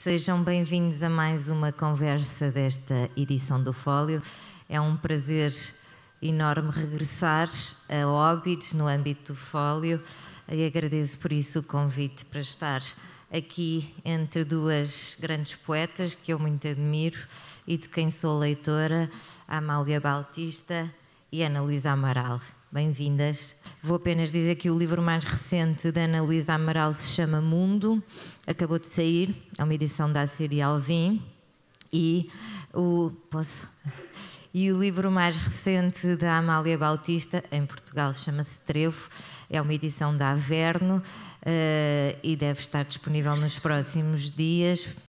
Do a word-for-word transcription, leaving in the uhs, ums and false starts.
Sejam bem-vindos a mais uma conversa desta edição do Fólio. É um prazer enorme regressar a Óbidos no âmbito do Fólio e agradeço por isso o convite para estar aqui entre duas grandes poetas que eu muito admiro e de quem sou leitora, a Amália Bautista e a Ana Luísa Amaral. Bem-vindas. Vou apenas dizer que o livro mais recente da Ana Luísa Amaral se chama Mundo, acabou de sair, é uma edição da Assírio Alvim, e o, posso? E o livro mais recente da Amália Bautista, em Portugal chama-se Trevo, é uma edição da Averno uh, e deve estar disponível nos próximos dias,